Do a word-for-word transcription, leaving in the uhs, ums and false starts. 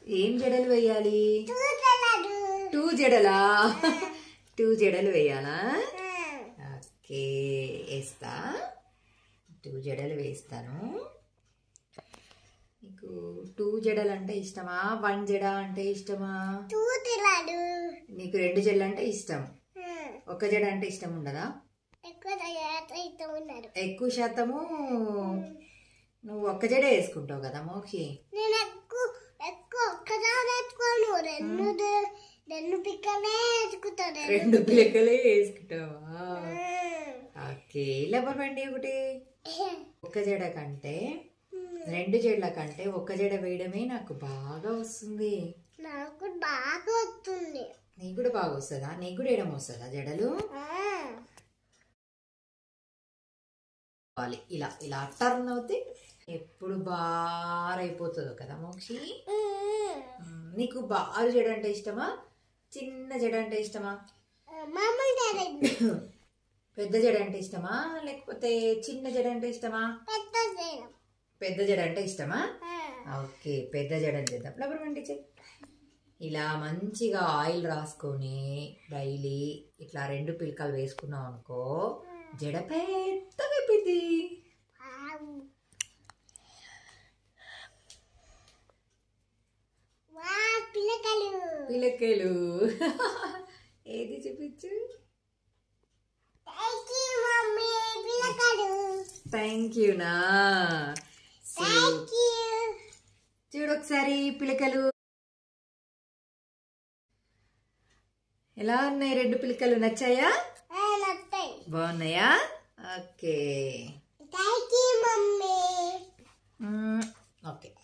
ఏం జడలు వేయాలి? టూ జడలా? టూ జడలు వేయాలా? ఓకే, వేస్తా. టూ జడలు వేస్తాను. నీకు టూ జడలు అంటే ఇష్టమా, వన్ జడ అంటే ఇష్టమా? నీకు రెండు జడలు అంటే ఇష్టం, ఒక జడ అంటే ఇష్టం ఉండదా? ఎక్కువ శాతము నువ్వు ఒక్క జడే వేసుకుంటావు కదా మోక్షి. రెండు పిలకలే వేసుకుంటావా? ఓకే, లబ్బర్ బండి ఒకటి. ఒక్క జడ కంటే రెండు జడల కంటే ఒక్క జడ వేయడమే నాకు బాగా వస్తుంది. నాకు బాగా వస్తుంది. నీకు కూడా బాగా వస్తుందా? నీకు కూడా వేయడం వస్తుందా జడలు? ఇలా ఇలా టర్న్ అవుతే ఎప్పుడు బారైపోతుందో కదా మోక్షి. నీకు బారు జడ అంటే ఇష్టమా, చిన్న జడ అంటే ఇష్టమా? పెద్ద జడ అంటే ఇష్టమా లేకపోతే చిన్న జడ అంటే ఇష్టమా? పెద్ద జడ అంటే ఇష్టమా? ఓకే, పెద్ద జడ చేద్దాం. లబ్బర్ బండి చెయ్యి. ఇలా మంచిగా ఆయిల్ రాసుకొని డైలీ ఇట్లా రెండు పిలకలు వేసుకున్నాం అనుకో, జడ పెద్దగా అయిపోయింది. పిలకలు ఏది చూపించు. థ్యాంక్ యూ నా. చూడు ఒకసారి పిలకలు ఎలా ఉన్నాయి? రెండు పిలకలు నచ్చాయా? బాగున్నాయా? Okay, okay.